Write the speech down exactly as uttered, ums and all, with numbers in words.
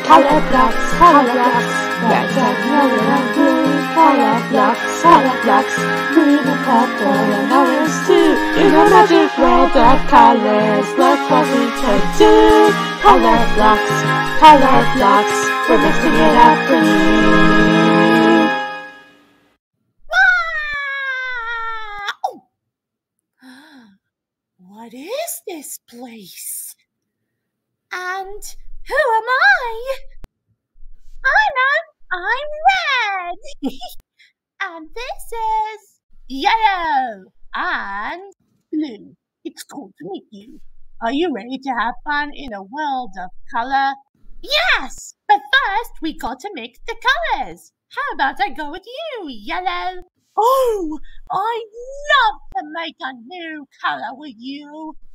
Colorblocks, colorblocks, red, red, yellow, and blue. Colorblocks, colorblocks, green and purple and orange too. In a magic world of colors, look what we can do. Colorblocks, colorblocks, we're mixing it up for you. Wow! What is this place? And who am I? I know, I'm red. And this is yellow and blue. It's cool to meet you. Are you ready to have fun in a world of color? Yes, but first we got to mix the colors. How about I go with you, yellow? Oh, I'd love to make a new color with you.